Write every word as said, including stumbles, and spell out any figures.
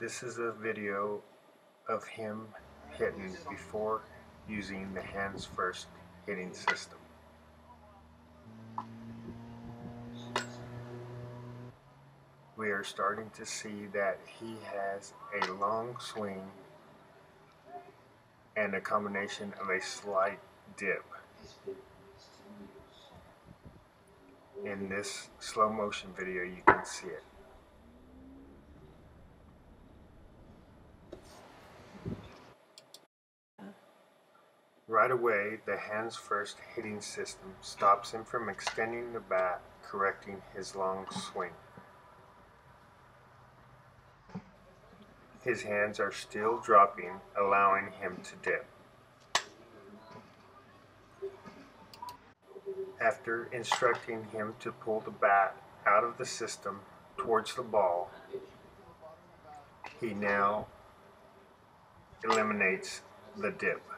This is a video of him hitting before using the hands first hitting system. We are starting to see that he has a long swing and a combination of a slight dip. In this slow motion video you can see it. Right away, the hands first hitting system stops him from extending the bat, correcting his long swing. His hands are still dropping, allowing him to dip. After instructing him to pull the bat out of the system towards the ball, he now eliminates the dip.